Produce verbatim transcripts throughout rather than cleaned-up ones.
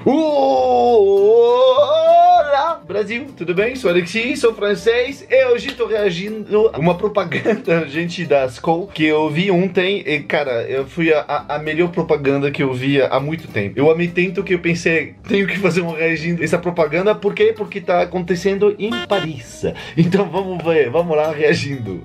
Olá, Brasil, tudo bem? Sou Alexi, sou francês e hoje tô reagindo a uma propaganda, gente, da Skol, que eu vi ontem e, cara, eu fui a, a melhor propaganda que eu via há muito tempo. Eu amei tanto que eu pensei, tenho que fazer um reagindo a essa propaganda, por quê? Porque tá acontecendo em Paris. Então vamos ver, vamos lá reagindo.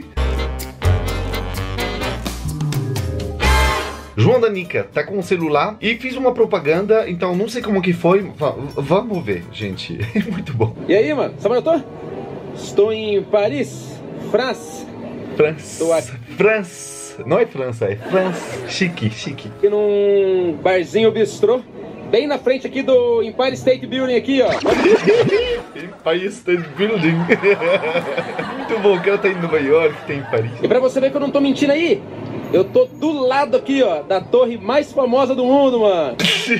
João Danica tá com o celular e fiz uma propaganda, então não sei como que foi. V vamos ver, gente. É muito bom. E aí, mano? Sabe onde eu tô? Estou em Paris, França. França. França. Não é França, é França. Chique, chique. Aqui num barzinho bistrô, bem na frente aqui do Empire State Building aqui, ó. Empire State Building. Muito bom, o cara tá em Nova York, tem em Paris. E pra você ver que eu não tô mentindo aí, eu tô do lado aqui, ó, da torre mais famosa do mundo, mano.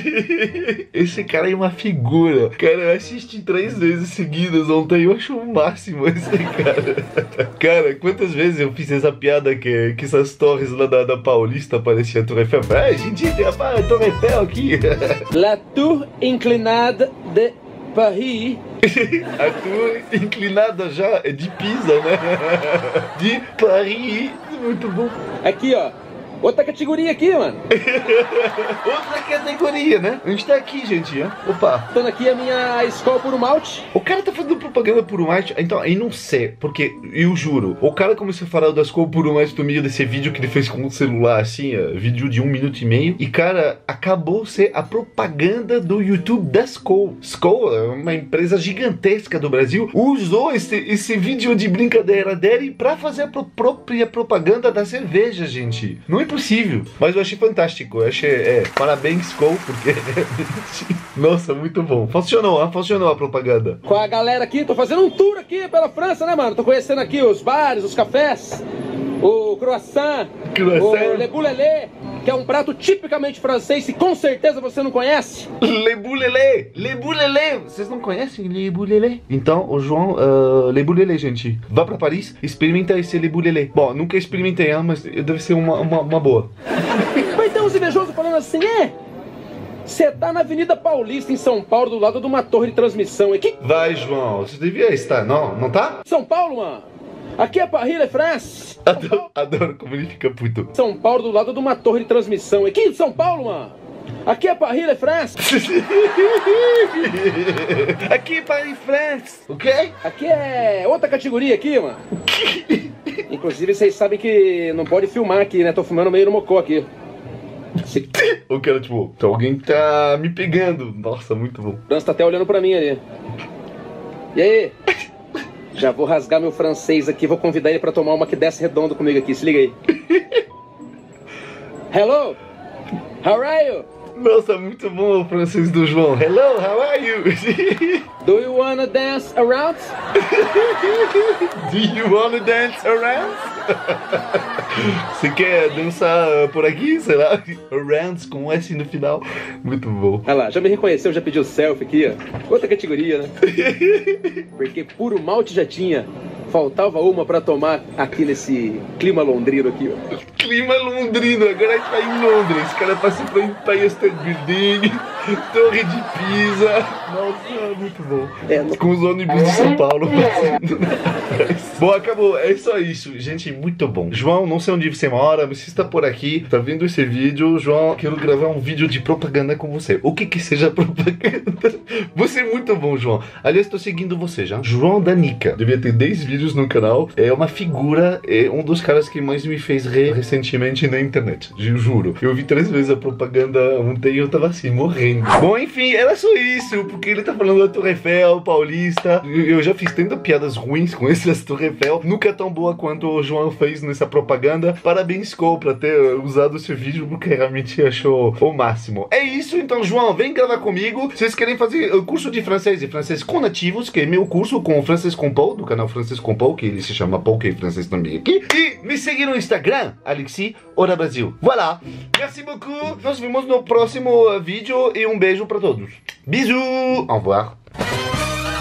Esse cara é uma figura. Cara, eu assisti três vezes seguidas ontem. Eu acho o máximo esse cara. Cara, quantas vezes eu fiz essa piada que, que essas torres lá da, da Paulista pareciam a Torre Eiffel. Ah, gente, tem a Torre Eiffel aqui. La Tour Inclinada de Paris. A torre inclinada já é de Pisa, né? De Paris. Muito bom. Aqui, ó. Outra categoria aqui, mano. Outra categoria, né? A gente tá aqui, gente, né? Opa. Tô aqui a minha Skol Puro Malte. O cara tá fazendo propaganda Puro Malte. Então, eu não sei, porque eu juro, o cara começou a falar da Skol Puro Malte no meio desse vídeo que ele fez com o celular, assim, ó, vídeo de um minuto e meio. E, cara, acabou ser a propaganda do YouTube da Skol. Skol é uma empresa gigantesca do Brasil. Usou esse, esse vídeo de brincadeira dele pra fazer a pro própria propaganda da cerveja, gente. Não é possível, mas eu achei fantástico. Eu achei, é, parabéns, Skol, porque nossa, muito bom. Funcionou, ah, funcionou a propaganda. Com a galera aqui, tô fazendo um tour aqui pela França, né, mano? Tô conhecendo aqui os bares, os cafés, o croissant, croissant. o le boulelé, que é um prato tipicamente francês e com certeza você não conhece. Le boulelé, le boulelé. Vocês não conhecem le boulelé? Então, o João, uh, le boulelé, gente. Vá pra Paris, experimenta esse le boulelé. Bom, nunca experimentei, mas deve ser uma, uma, uma boa. Mas tem uns invejosos falando assim, é? Você tá na Avenida Paulista, em São Paulo, do lado de uma torre de transmissão. E que... Vai, João, você devia estar, não? Não tá? São Paulo, mano. Aqui é Paris, é France. Adoro, adoro como ele fica puto. São Paulo, do lado de uma torre de transmissão. Aqui de São Paulo, mano. Aqui é Paris, é France. Aqui é Paris, France. O quê? Aqui é outra categoria aqui, mano. Inclusive, vocês sabem que não pode filmar aqui, né? Tô filmando meio no mocó aqui. Se... O cara, tipo, alguém tá me pegando. Nossa, muito bom. O França tá até olhando pra mim ali. E aí? Já vou rasgar meu francês aqui, vou convidar ele pra tomar uma que desce redondo comigo aqui, se liga aí. Hello? How are you? Nossa, muito bom o francês do João. Hello, how are you? Do you wanna dance around? Do you wanna dance around? Você quer dançar por aqui, sei lá? Around com um S no final. Muito bom. Olha lá, já me reconheceu, já pediu selfie aqui, ó. Outra categoria, né? Porque puro malte já tinha. Faltava uma pra tomar aqui nesse clima londrino aqui, ó. Clima londrino, agora a gente tá em Londres. Os caras passam pra Empire State Building, Torre de Pisa. Nossa, muito bom. É, no... Com os ônibus de São Paulo. Bom, acabou. É só isso. Gente, muito bom. João, não sei onde você mora, mas você está por aqui, tá vendo esse vídeo. João, quero gravar um vídeo de propaganda com você. O que que seja propaganda? Você é muito bom, João. Aliás, tô seguindo você já. João Danica. Devia ter dez vídeos no canal. É uma figura, é um dos caras que mais me fez rir recentemente na internet. Eu juro. Eu vi três vezes a propaganda ontem e eu tava assim, morrendo. Bom, enfim, era só isso, porque ele tá falando da Torre Eiffel, Paulista. Eu já fiz tanta piadas ruins com essas Torre Eiffel. Nunca tão boa quanto o João fez nessa propaganda. Parabéns, Skol, pra ter usado esse vídeo, porque realmente achou o máximo. É isso, então, João, vem gravar comigo. Vocês querem fazer o curso de francês e francês com nativos, que é meu curso com o Francês com Paul, do canal Francês com Paul, que ele se chama Paul, que é francês também aqui. E me seguir no Instagram, Alexi Ora Brasil. Voilà. Merci beaucoup. Nós vemos no próximo vídeo e um beijo pra todos. Bisous. Au revoir.